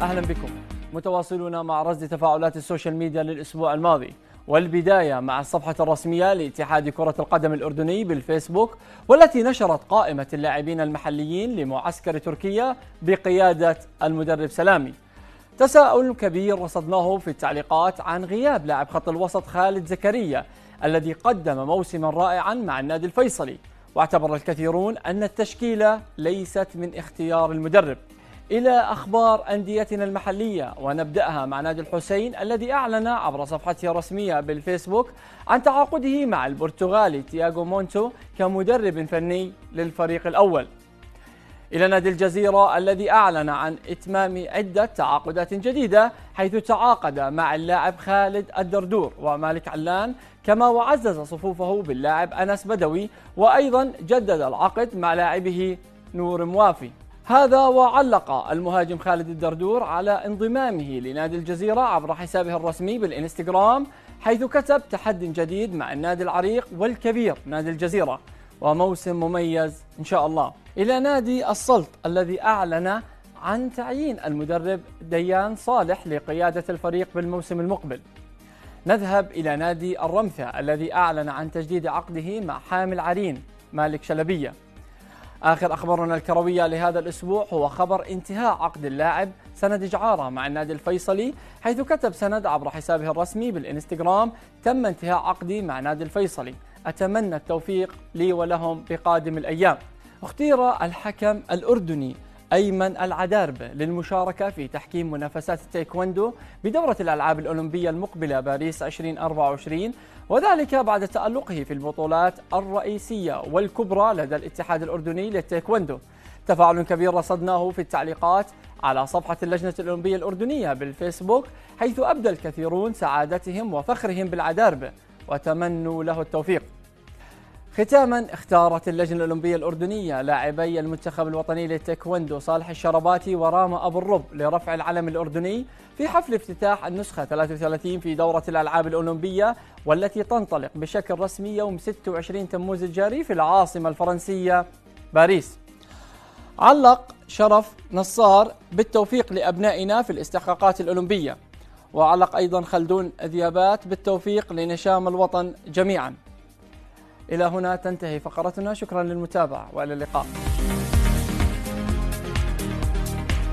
أهلا بكم متواصلون مع رصد تفاعلات السوشيال ميديا للأسبوع الماضي، والبداية مع الصفحة الرسمية لاتحاد كرة القدم الأردني بالفيسبوك، والتي نشرت قائمة اللاعبين المحليين لمعسكر تركيا بقيادة المدرب سلامي. تساؤل كبير رصدناه في التعليقات عن غياب لاعب خط الوسط خالد زكريا الذي قدم موسما رائعا مع النادي الفيصلي، واعتبر الكثيرون أن التشكيلة ليست من اختيار المدرب. إلى أخبار أنديتنا المحلية، ونبدأها مع نادي الحسين الذي أعلن عبر صفحته الرسمية بالفيسبوك عن تعاقده مع البرتغالي تياغو مونتو كمدرب فني للفريق الأول. إلى نادي الجزيرة الذي أعلن عن إتمام عدة تعاقدات جديدة، حيث تعاقد مع اللاعب خالد الدردور ومالك علان، كما وعزز صفوفه باللاعب أنس بدوي، وأيضا جدد العقد مع لاعبه نور موافي. هذا وعلق المهاجم خالد الدردور على انضمامه لنادي الجزيرة عبر حسابه الرسمي بالإنستغرام، حيث كتب تحدي جديد مع النادي العريق والكبير نادي الجزيرة، وموسم مميز إن شاء الله. إلى نادي السلط الذي أعلن عن تعيين المدرب ديان صالح لقيادة الفريق بالموسم المقبل. نذهب إلى نادي الرمثة الذي أعلن عن تجديد عقده مع حامل عرين مالك شلبية. آخر أخبارنا الكروية لهذا الأسبوع هو خبر انتهاء عقد اللاعب سند جعارة مع النادي الفيصلي، حيث كتب سند عبر حسابه الرسمي بالإنستغرام: تم انتهاء عقدي مع نادي الفيصلي، أتمنى التوفيق لي ولهم بقادم الأيام. اختير الحكم الأردني أيمن العداربة للمشاركة في تحكيم منافسات التايكوندو بدورة الألعاب الأولمبية المقبلة باريس 2024، وذلك بعد تألقه في البطولات الرئيسية والكبرى لدى الاتحاد الأردني للتايكوندو. تفاعل كبير رصدناه في التعليقات على صفحة اللجنة الأولمبية الأردنية بالفيسبوك، حيث أبدى الكثيرون سعادتهم وفخرهم بالعداربة وتمنوا له التوفيق. ختاما، اختارت اللجنة الأولمبية الأردنية لاعبي المنتخب الوطني للتايكوندو صالح الشرباتي وراما أبو الرب لرفع العلم الأردني في حفل افتتاح النسخة 33 في دورة الألعاب الأولمبية، والتي تنطلق بشكل رسمي يوم 26 تموز الجاري في العاصمة الفرنسية باريس. علق شرف نصار بالتوفيق لأبنائنا في الاستحقاقات الأولمبية، وعلق أيضا خلدون ذيابات بالتوفيق لنشام الوطن جميعا. إلى هنا تنتهي فقرتنا، شكرا للمتابعة وإلى اللقاء.